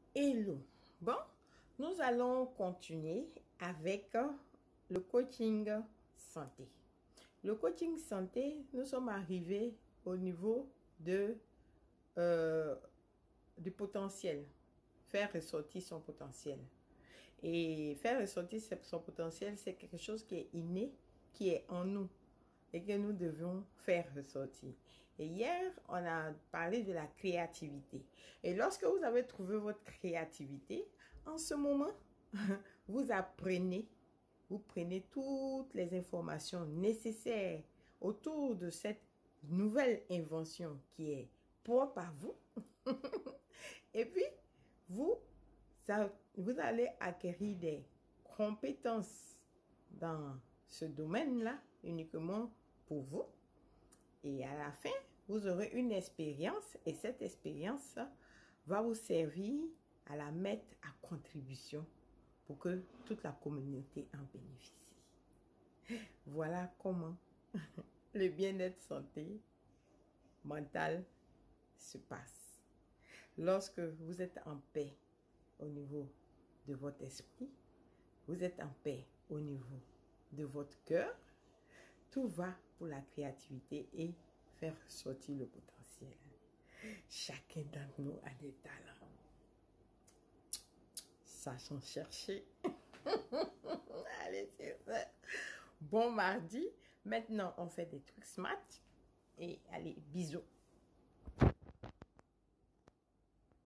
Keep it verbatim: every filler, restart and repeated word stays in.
Hello. Bon, nous allons continuer avec le coaching santé. Le coaching santé, nous sommes arrivés au niveau de, euh, du potentiel. Faire ressortir son potentiel. Et faire ressortir son potentiel, c'est quelque chose qui est inné, qui est en nous et que nous devons faire ressortir. Et hier, on a parlé de la créativité. Et lorsque vous avez trouvé votre créativité, en ce moment, vous apprenez, vous prenez toutes les informations nécessaires autour de cette nouvelle invention qui est propre à vous. Et puis, vous, ça, vous allez acquérir des compétences dans ce domaine-là uniquement pour vous. Et à la fin, vous aurez une expérience et cette expérience va vous servir à la mettre à contribution pour que toute la communauté en bénéficie. Voilà comment le bien-être santé mentale se passe. Lorsque vous êtes en paix au niveau de votre esprit, vous êtes en paix au niveau de votre cœur, tout va pour la créativité et faire sortir le potentiel. Chacun d'entre nous a des talents. Sachons chercher. Allez, c'est ça. Bon mardi. Maintenant, on fait des trucs smart. Et allez, bisous.